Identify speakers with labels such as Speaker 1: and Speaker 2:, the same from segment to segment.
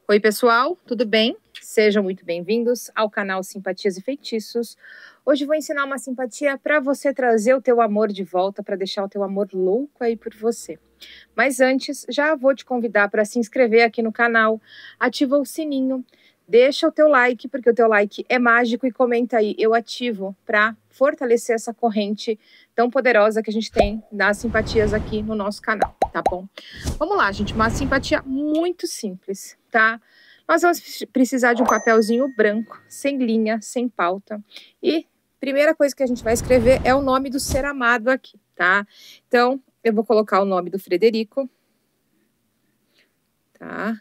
Speaker 1: Oi pessoal, tudo bem? Sejam muito bem-vindos ao canal Simpatias e Feitiços. Hoje vou ensinar uma simpatia para você trazer o teu amor de volta, para deixar o teu amor louco aí por você. Mas antes, já vou te convidar para se inscrever aqui no canal, ativa o sininho, deixa o teu like, porque o teu like é mágico, e comenta aí, eu ativo, para fortalecer essa corrente tão poderosa que a gente tem das simpatias aqui no nosso canal, tá bom? Vamos lá, gente, uma simpatia muito simples, tá? Nós vamos precisar de um papelzinho branco, sem linha, sem pauta, e primeira coisa que a gente vai escrever é o nome do ser amado aqui, tá? Então, eu vou colocar o nome do Frederico, tá?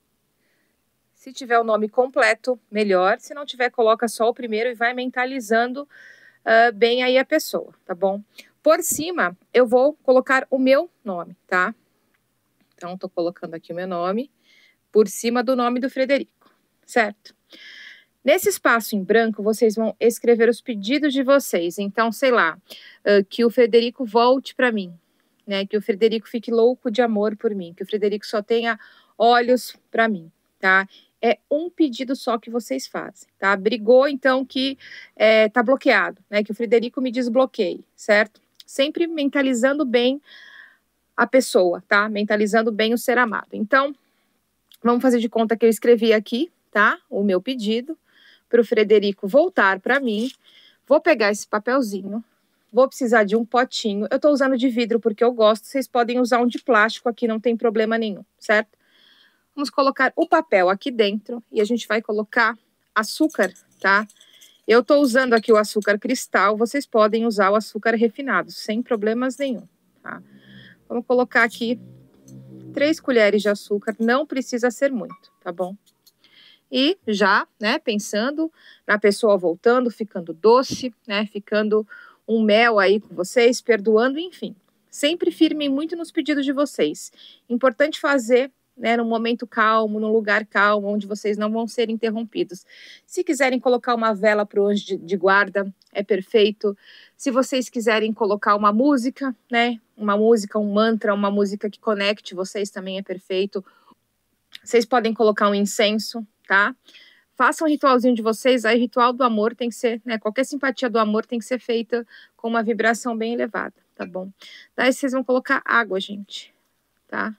Speaker 1: Se tiver o nome completo, melhor. Se não tiver, coloca só o primeiro e vai mentalizando bem aí a pessoa, tá bom? Por cima, eu vou colocar o meu nome, tá? Então, tô colocando aqui o meu nome por cima do nome do Frederico, certo? Nesse espaço em branco, vocês vão escrever os pedidos de vocês. Então, sei lá, que o Frederico volte para mim, né? Que o Frederico fique louco de amor por mim, que o Frederico só tenha olhos para mim, tá? É um pedido só que vocês fazem, tá? Brigou, então, que tá bloqueado, né? Que o Frederico me desbloqueie, certo? Sempre mentalizando bem a pessoa, tá? Mentalizando bem o ser amado. Então, vamos fazer de conta que eu escrevi aqui, tá? O meu pedido para o Frederico voltar para mim. Vou pegar esse papelzinho, vou precisar de um potinho. Eu tô usando de vidro porque eu gosto, vocês podem usar um de plástico aqui, não tem problema nenhum, certo? Vamos colocar o papel aqui dentro e a gente vai colocar açúcar, tá? Eu tô usando aqui o açúcar cristal, vocês podem usar o açúcar refinado, sem problemas nenhum, tá? Vamos colocar aqui 3 colheres de açúcar, não precisa ser muito, tá bom? E já, né, pensando na pessoa voltando, ficando doce, né, ficando um mel aí com vocês, perdoando, enfim. Sempre firmem muito nos pedidos de vocês. Importante fazer, né, num momento calmo, num lugar calmo, onde vocês não vão ser interrompidos. Se quiserem colocar uma vela para o anjo de guarda, é perfeito. Se vocês quiserem colocar uma música, né, uma música, um mantra, uma música que conecte vocês, também é perfeito. Vocês podem colocar um incenso, tá? Façam um ritualzinho de vocês, aí ritual do amor tem que ser, né, qualquer simpatia do amor tem que ser feita com uma vibração bem elevada, tá bom? Daí vocês vão colocar água, gente, tá?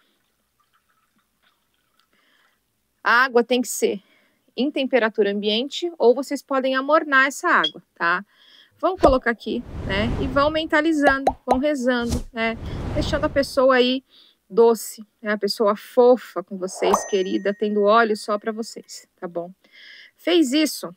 Speaker 1: A água tem que ser em temperatura ambiente ou vocês podem amornar essa água, tá? Vão colocar aqui, né, e vão mentalizando, vão rezando, né, deixando a pessoa aí doce, né, a pessoa fofa com vocês, querida, tendo olhos só para vocês, tá bom? Fez isso,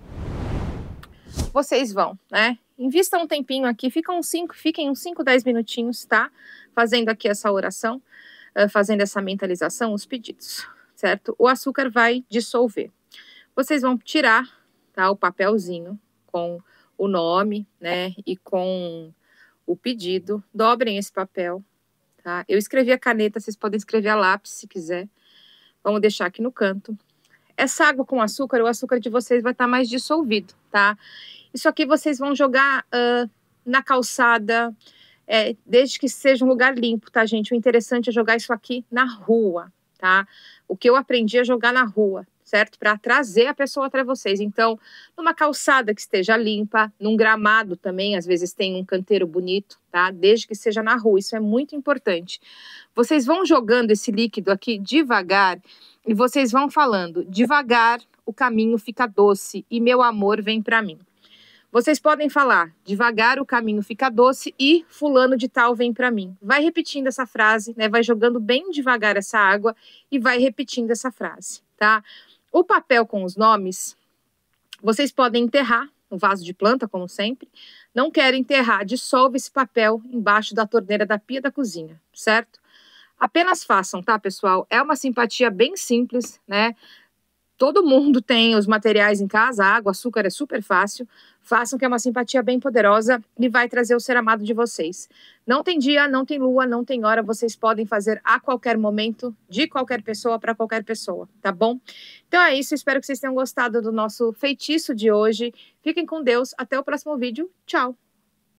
Speaker 1: vocês vão, né, invista um tempinho aqui, fiquem uns 5, 10 minutinhos, tá? Fazendo aqui essa oração, fazendo essa mentalização, os pedidos, certo? O açúcar vai dissolver. Vocês vão tirar, tá, o papelzinho com o nome, né, e com o pedido. Dobrem esse papel, tá? Eu escrevi a caneta, vocês podem escrever a lápis se quiser. Vamos deixar aqui no canto. Essa água com açúcar, o açúcar de vocês vai estar mais dissolvido, tá? Isso aqui vocês vão jogar na calçada, desde que seja um lugar limpo, tá, gente? O interessante é jogar isso aqui na rua, tá? O que eu aprendi é jogar na rua, certo? Para trazer a pessoa até vocês. Então, numa calçada que esteja limpa, num gramado também, às vezes tem um canteiro bonito, tá? Desde que seja na rua, isso é muito importante. Vocês vão jogando esse líquido aqui devagar e vocês vão falando, devagar o caminho fica doce e meu amor vem para mim. Vocês podem falar, devagar o caminho fica doce e fulano de tal vem para mim. Vai repetindo essa frase, né? Vai jogando bem devagar essa água e vai repetindo essa frase, tá? O papel com os nomes, vocês podem enterrar no vaso de planta, como sempre. Não querem enterrar, dissolve esse papel embaixo da torneira da pia da cozinha, certo? Apenas façam, tá, pessoal? É uma simpatia bem simples, né? Todo mundo tem os materiais em casa, água, açúcar, é super fácil. Façam, que é uma simpatia bem poderosa e vai trazer o ser amado de vocês. Não tem dia, não tem lua, não tem hora, vocês podem fazer a qualquer momento, de qualquer pessoa para qualquer pessoa, tá bom? Então é isso, espero que vocês tenham gostado do nosso feitiço de hoje. Fiquem com Deus, até o próximo vídeo, tchau!